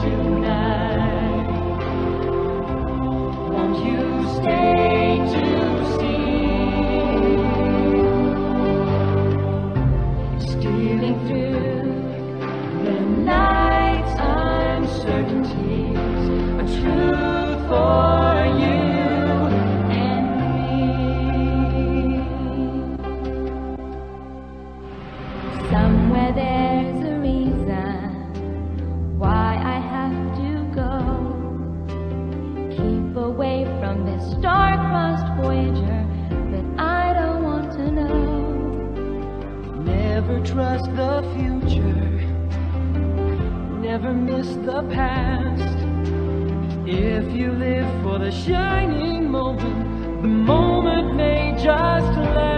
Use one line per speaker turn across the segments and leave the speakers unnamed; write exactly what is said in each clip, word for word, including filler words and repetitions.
tonight. Won't you stay to see? Stealing through the night's uncertainties, a truth for you and me. Somewhere there's a reason why I have to go. Keep away from this star-crossed Voyager, but I don't want to know. Never trust the future, never miss the past. If you live for the shining moment, the moment may just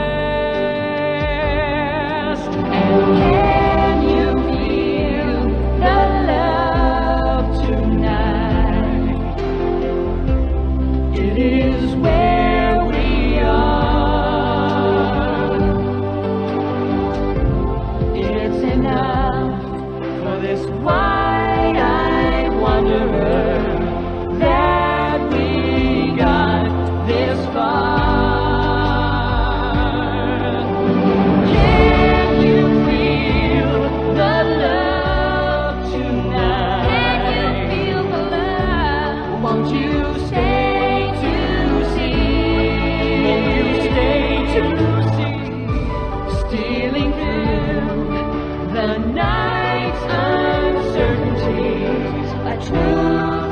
last. And can you feel the love tonight? It is where we are. It's enough for this wide-eyed wanderer that we got this far. Can you feel the love tonight? Can you feel the love? Won't you stay to see? Won't you stay to see? Stealing through the night's uncertainties, a truth